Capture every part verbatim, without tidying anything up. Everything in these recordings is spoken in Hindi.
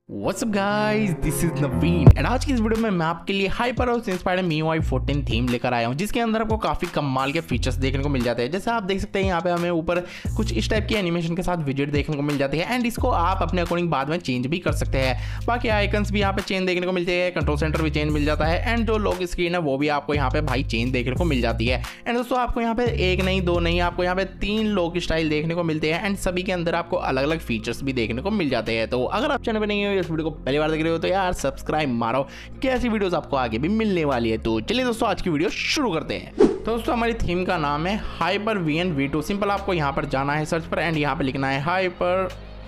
What's up guys, this is Naveen and आज की इस वीडियो में मैं आपके लिए hyper house inspired M I U I fourteen theme लेकर आया हूं, जिसके अंदर आपको काफी कमाल के फीचर्स देखने को मिल जाते हैं। जैसे आप देख सकते हैं यहाँ पे हमें ऊपर कुछ इस टाइप की एनिमेशन के साथ विजेट देखने को मिल जाती है एंड इसको आप अपने अकॉर्डिंग बाद में चेंज भी कर सकते हैं। बाकी आइकन्स भी यहाँ पे चेंज देखने को मिलते हैं, कंट्रोल सेंटर भी चेंज मिल जाता है एंड जो लॉक स्क्रीन है वो भी आपको यहाँ पे भाई चेंज देखने को मिल जाती है। एंड दोस्तों आपको यहाँ पे एक नहीं दो नहीं आपको यहाँ पे तीन लॉक स्टाइल देखने को मिलते हैं एंड सभी के अंदर आपको अलग अलग फीचर्स भी देखने को मिल जाते हैं। तो अगर आप चैनल पर नहीं हो, इस वीडियो को पहली बार देख रहे हो तो यार सब्सक्राइब मारो, कैसी वीडियोस आपको आगे भी मिलने वाली है। तो चलिए दोस्तों आज की वीडियो शुरू करते हैं। तो दोस्तों हमारी थीम का नाम है hyper V N V two. Simple आपको यहाँ पर जाना है सर्च पर एंड यहाँ पर लिखना है hyper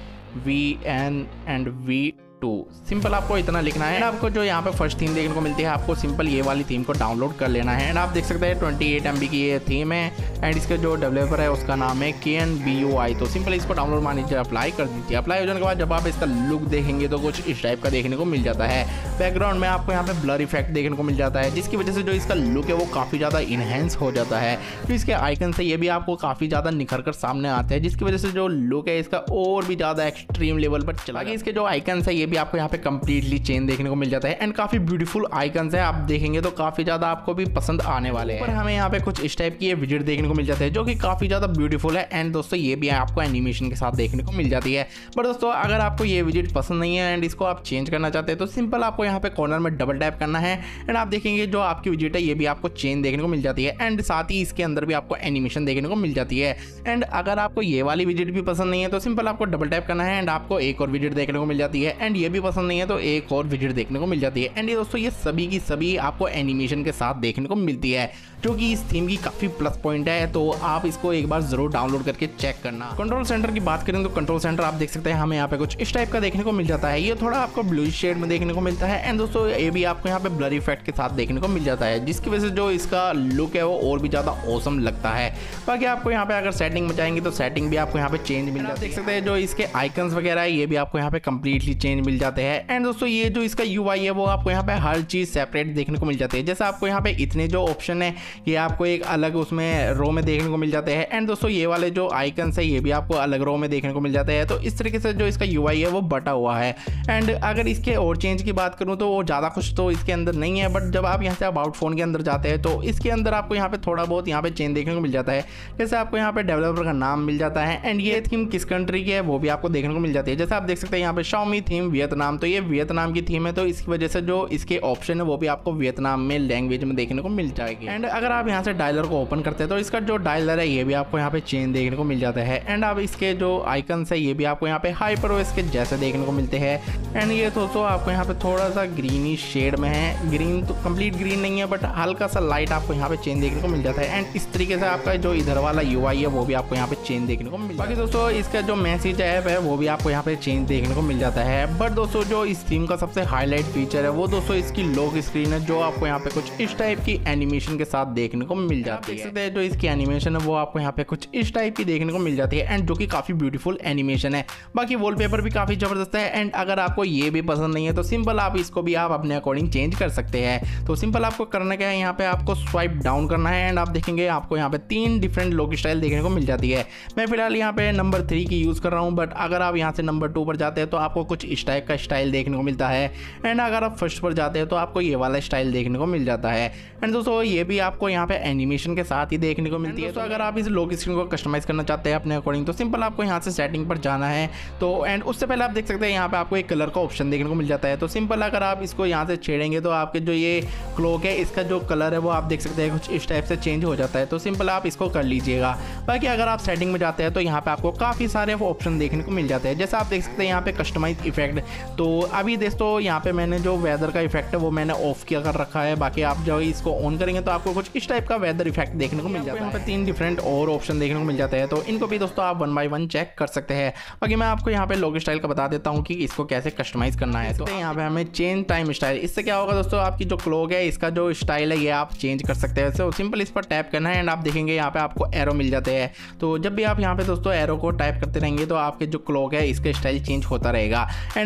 V N and V two. Simple आपको इतना लिखना है। आपको जो यहाँ पे फर्स्ट थीम देखने को मिलती है, आपको सिंपल ये वाली थीम को डाउनलोड कर लेना है एंड आप देख सकते हैं अट्ठाईस एम बी की ये थीम है एंड इसका जो डेवलपर है उसका नाम है के एन बी यू आई। तो सिंपल इसको डाउनलोड मान लीजिए, अप्लाई कर दीजिए। अप्लाई हो जाने के बाद जब आप इसका लुक देखेंगे तो कुछ इस टाइप का देखने को मिल जाता है। बैकग्राउंड में आपको यहाँ पे ब्लर इफेक्ट देखने को मिल जाता है, जिसकी वजह से जो इसका लुक है वो काफ़ी ज़्यादा इनहेंस हो जाता है। तो इसके आइकन से ये भी आपको काफ़ी ज़्यादा निखर कर सामने आते हैं, जिसकी वजह से जो लुक है इसका और भी ज़्यादा एक्सट्रीम लेवल पर चला गया। इसके जो आइकन है ये भी आपको यहाँ पे कंप्लीटली चेंज देखने को मिल जाता है एंड काफ़ी ब्यूटीफुल आइकन्स है। आप देखेंगे तो काफ़ी ज़्यादा आपको भी पसंद आने वाले हैं। पर हमें यहाँ पे कुछ इस टाइप की ये विजेट देखने को मिल जाते हैं जो कि काफ़ी ज़्यादा ब्यूटीफुल है एंड दोस्तों ये भी आपको एनिमेशन के साथ देखने को मिल जाती है। पर दोस्तों अगर आपको ये विजेट पसंद नहीं है एंड इसको आप चेंज करना चाहते हैं तो सिंपल आपको यहाँ पे कॉर्नर में डबल टैप करना है एंड आप देखेंगे जो आपकी विजेट है ये भी आपको चेंज देखने को मिल जाती है एंड साथ ही इसके अंदर भी आपको एनिमेशन देखने को मिल जाती है। एंड अगर आपको ये वाली विजेट भी पसंद नहीं है तो सिंपल आपको डबल टैप करना है एंड आपको एक और विजेट देखने को मिल जाती है एंड ये भी पसंद नहीं है तो एक और विजेट देखने को मिल जाती है। एंड ये दोस्तों ये सभी की सभी आपको एनिमेशन के साथ देखने को मिलती है, जो कि इस थीम की काफ़ी प्लस पॉइंट है। तो आप इसको एक बार जरूर डाउनलोड करके चेक करना। कंट्रोल सेंटर की बात करें तो कंट्रोल सेंटर आप देख सकते हैं हमें यहाँ पे कुछ इस टाइप का देखने को मिल जाता है। ये थोड़ा आपको ब्लू शेड में देखने को मिलता है एंड दोस्तों ये भी आपको यहाँ पे ब्लर इफेक्ट के साथ देखने को मिल जाता है, जिसकी वजह से जो इसका लुक है वो और भी ज़्यादा ऑसम लगता है। बाकी आपको यहाँ पे अगर सेटिंग में जाएंगे तो सेटिंग भी आपको यहाँ पे चेंज मिल जाती है। देख सकते हैं जो इसके आइकन्स वगैरह है ये भी आपको यहाँ पे कंप्लीटली चेंज मिल जाते हैं एंड दोस्तों ये जो इसका यू आई है वो आपको यहाँ पे हर चीज़ सेपरेट देखने को मिल जाती है। जैसे आपको यहाँ पे इतने जो ऑप्शन है ये आपको एक अलग उसमें रो में देखने को मिल जाते हैं एंड दोस्तों ये वाले जो आइकन्स है ये भी आपको अलग रो में देखने को मिल जाते हैं। तो इस तरीके से जो इसका यू आई है वो बटा हुआ है। एंड अगर इसके और चेंज की बात करूँ तो वो ज़्यादा कुछ तो इसके अंदर नहीं है, बट जब आप यहाँ से अबाउट फोन के अंदर जाते हैं तो इसके अंदर आपको यहाँ पे थोड़ा बहुत यहाँ पे चेंज देखने को मिल जाता है। जैसे आपको यहाँ पे डेवलपर का नाम मिल जाता है एंड ये थीम किस कंट्री की है वो भी आपको देखने को मिल जाती है। जैसे आप देख सकते हैं यहाँ पे Xiaomi थीम वियतनाम, तो ये वियतनाम की थीम है तो इसकी वजह से जो इसके ऑप्शन है वो भी आपको वियतनाम में लैंग्वेज में देखने को मिल जाएगी। एंड अगर आप यहाँ से डायलर को ओपन करते हैं तो इसका जो डायलर है ये भी आपको यहाँ पे चेंज देखने को मिल जाता है एंड अब इसके जो आइकन्स है ये भी आपको यहाँ पे हाइपर ओएस के जैसे देखने को मिलते हैं। एंड ये दोस्तों आपको यहाँ पे थोड़ा सा ग्रीनी शेड में है, ग्रीन तो कंप्लीट ग्रीन नहीं है बट हल्का सा लाइट आपको यहाँ पे चेंज देखने को मिल जाता है एंड इस तरीके से आपका जो इधर वाला यू आई है वो भी आपको यहाँ पे चेंज देखने को मिल जाता है। बाकी दोस्तों इसका जो मैसेज ऐप है वो भी आपको यहाँ पे चेंज देखने को मिल जाता है। बट दोस्तों जो इस थीम का सबसे हाईलाइट फीचर है वो दोस्तों इसकी लॉक स्क्रीन है, जो आपको यहाँ पे कुछ इस टाइप की एनिमेशन के साथ देखने को मिल जाती है। जो इसकी एनिमेशन है वो आपको यहाँ पे कुछ इस टाइप की देखने को मिल जाती है एंड जो कि काफी ब्यूटीफुल एनिमेशन है। बाकी वॉलपेपर भी काफी जबरदस्त है एंड अगर आपको ये भी पसंद नहीं है तो सिंपल आप इसको भी आप अपने अकॉर्डिंग चेंज कर सकते हैं। तो सिंपल आपको करना क्या है, यहाँ पे आपको स्वाइप डाउन करना है एंड आप देखेंगे आपको यहाँ पे तीन डिफरेंट लॉक स्टाइल देखने को मिल जाती है। मैं फिलहाल यहाँ पे नंबर थ्री की यूज कर रहा हूँ, बट अगर आप यहाँ से नंबर टू पर जाते हैं तो आपको कुछ इस टाइप का स्टाइल देखने को मिलता है एंड अगर आप फर्स्ट पर जाते हैं तो आपको ये वाला स्टाइल देखने को मिल जाता है। एंड दोस्तों ये भी आपको यहाँ पे एनिमेशन के साथ ही देखने को मिलती है। तो अगर आप इस लॉक स्क्रीन को कस्टमाइज करना चाहते हैं अपने अकॉर्डिंग तो सिंपल आपको यहाँ से सेटिंग पर जाना है। तो एंड उससे पहले आप देख सकते हैं यहाँ पे आपको एक कलर का ऑप्शन देखने को मिल जाता है। तो सिंपल अगर आप इसको यहाँ से छेड़ेंगे तो आपके जो ये क्लॉक है इसका जो कलर है वो आप देख सकते हैं कुछ इस टाइप से चेंज हो जाता है। तो सिंपल आप इसको कर लीजिएगा। बाकी अगर आप सेटिंग में जाते हैं तो यहाँ पे आपको काफ़ी सारे ऑप्शन देखने को मिल जाते हैं। जैसे आप देख सकते हैं यहाँ पे कस्टमाइज इफेक्ट, तो अभी दोस्तों यहाँ पे मैंने जो वेदर का इफेक्ट है वो मैंने ऑफ किया कर रखा है। बाकी आप जो इसको ऑन करेंगे तो आपको कुछ इस टाइप का वेदर इफेक्ट देखने को मिल जाता है। यहाँ पे तीन डिफरेंट और ऑप्शन देखने को मिल जाते हैं, तो इनको भी दोस्तों आप वन बाय वन चेक कर सकते हैं। बाकी मैं आपको यहाँ पे लॉक स्टाइल का बता देता हूँ कि इसको कैसे कस्टमाइज करना है। तो यहाँ पे हमें चेंज टाइम स्टाइल, इससे क्या होगा दोस्तों आपकी जो क्लॉक है इसका जो स्टाइल है ये आप चेंज कर सकते हैं। तो सिंपल इस पर टैप करना है एंड आप देखेंगे यहाँ पे आपको एरो मिल जाते हैं। तो जब भी आप यहाँ पे दोस्तों एरो को टाइप करते रहेंगे तो आपके जो क्लॉक है इसका स्टाइल चेंज होता रहेगा। एंड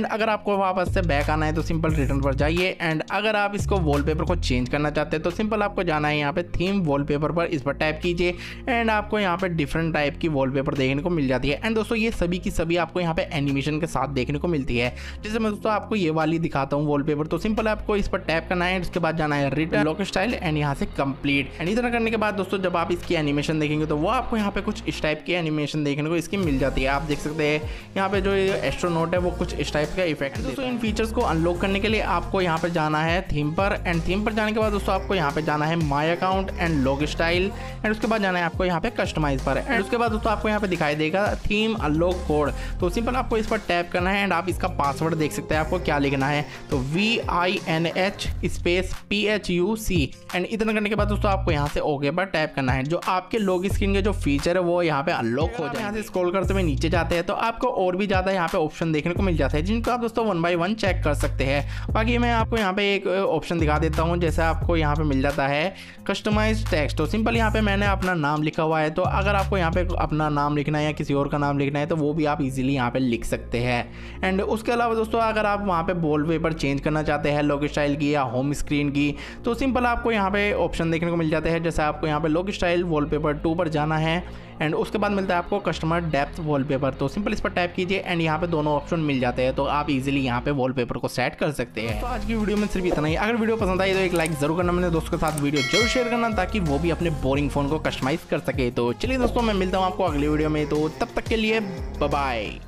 एंड अगर आपको वापस से बैक आना है तो सिंपल रिटर्न पर जाइए। एंड अगर आप इसको वॉलपेपर को चेंज करना चाहते हैं तो सिंपल आपको जाना है यहाँ पे थीम वॉलपेपर पर, इस पर टैप कीजिए एंड आपको यहाँ पे डिफरेंट टाइप की वॉलपेपर देखने को मिल जाती है। एंड दोस्तों ये सभी की सभी आपको यहाँ पे एनिमेशन के साथ देखने को मिलती है। जैसे मैं दोस्तों आपको ये वाली दिखाता हूँ वॉलपेपर, तो सिंपल आपको इस पर टैप करना है, उसके बाद जाना है रिटर्न लॉक स्टाइल एंड यहाँ से कंप्लीट। एंड इतना करने के बाद दोस्तों जब आप इसकी एनिमेशन देखेंगे तो वो आपको यहाँ पे कुछ इस टाइप की एनिमेशन देखने को इसकी मिल जाती है। आप देख सकते हैं यहाँ पे जो एस्ट्रोनॉट है वो कुछ इस टाइप का इफेक्ट। दोस्तों इन फीचर्स को अनलॉक करने के लिए आपको यहाँ पे जाना है थीम पर, एंड थीम पर जाने के बाद दोस्तों आपको यहाँ पे जाना है my account and log style, and उसके बाद जाना है आपको यहाँ पे कस्टमाइज पर, एंड उसके बाद दोस्तों आपको यहाँ पे दिखाई देगा थीम अनलॉक कोड। तो सिंपल आपको इस पर टैप करना है एंड आप इसका पासवर्ड देख सकते हैं आपको क्या लिखना है, तो V I N H space P H U C. And इतना करने के बाद दोस्तों आपको यहाँ से ओके पर टैप करना है। जो आपके लॉग स्क्रीन के जो फीचर है वो यहाँ पे अनलॉक हो जाए। यहाँ से स्क्रॉल करते हुए नीचे जाते हैं तो आपको और भी ज़्यादा यहाँ पे ऑप्शन देखने को मिल जाता है जिनको आप दोस्तों वन बाय वन चेक कर सकते हैं। बाकी मैं आपको यहाँ पे एक ऑप्शन दिखा देता हूँ। जैसे आपको यहाँ पे मिल जाता है कस्टमाइज टेक्स्ट, तो सिंपल यहाँ पे मैंने अपना नाम लिखा हुआ है, तो अगर आपको यहाँ पे अपना नाम लिखना है या किसी और का नाम लिखना है तो वो भी आप इजीली यहाँ पे लिख सकते हैं। एंड उसके अलावा दोस्तों अगर आप वहाँ पे वॉलपेपर चेंज करना चाहते हैं लॉग स्टाइल की या होम स्क्रीन की, तो सिंपल आपको यहाँ पे ऑप्शन देखने को मिल जाते हैं। जैसे आपको यहाँ पे लॉग स्टाइल वॉलपेपर टू पर जाना है एंड उसके बाद मिलता है आपको कस्टमर डेप्थ वॉलपेपर, तो सिंपल इस पर टैप कीजिए एंड यहाँ पे दोनों ऑप्शन मिल जाते हैं, तो आप इजीली यहाँ पे वॉलपेपर को सेट कर सकते हैं। तो आज की वीडियो में सिर्फ इतना ही। अगर वीडियो पसंद आई तो एक लाइक जरूर करना, मेरे दोस्तों के साथ वीडियो जरूर शेयर करना ताकि वो भी अपने बोरिंग फोन को कस्टमाइज कर सके। तो चलिए दोस्तों मैं मिलता हूँ आपको अगली वीडियो में, तो तब तक के लिए बाय बाय।